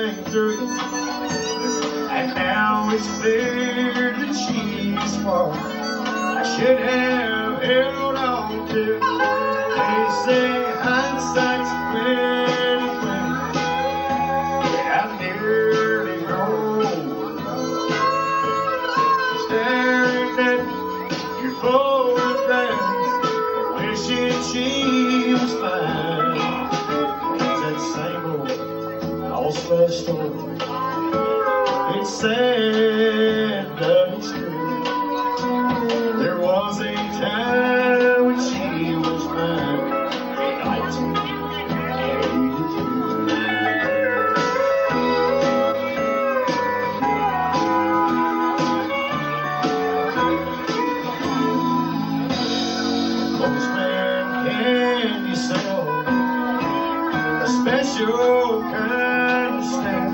came through, and now it's clear that she's far. I should have held on to. They say hindsight's 20/20, and I'm nearly grown, staring at your photograph, wishing she was mine. It's that same old lost love story. It's sad, but it's true. There was a time when she was mine in 1982. Postman, can you sell a special kind of stamp?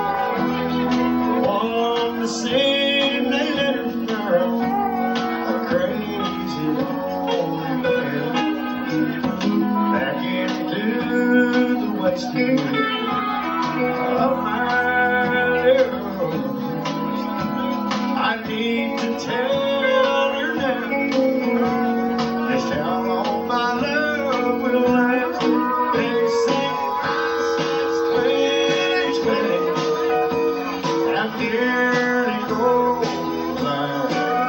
One to sing they letter from a crazy lonely man back into the wasted of my little. I need to tell her now just how long my love will last. They say it's 20/20, and I'm nearly blind,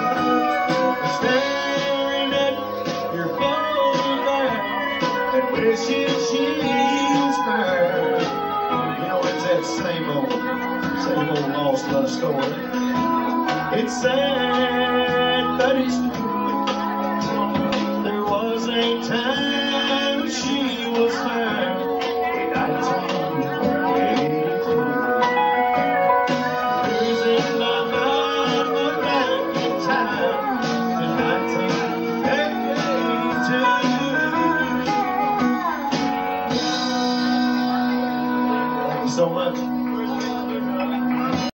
staring at your photograph and wishing she was mine. You know, it's that same old lost love story. It's sad, but it's true. There was a time when she